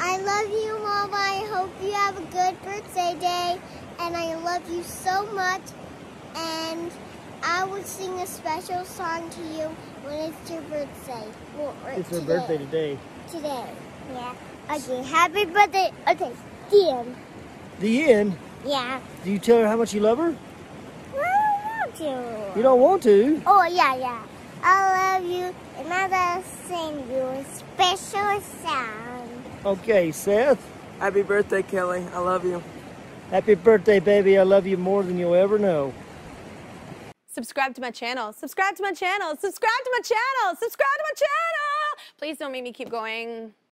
I love you, Mama. I hope you have a good birthday day. And I love you so much. And I will sing a special song to you when it's your birthday. Well, it's her birthday today. Today, yeah. Okay, happy birthday. Okay, the end. The end? Yeah. Do you tell her how much you love her? I don't want to. You don't want to? Oh, yeah. I love you, and I'm going to sing you a special song. Okay, Seth. Happy birthday, Kelly. I love you. Happy birthday, baby. I love you more than you'll ever know. Subscribe to my channel. Subscribe to my channel. Subscribe to my channel. Subscribe to my channel. Please don't make me keep going.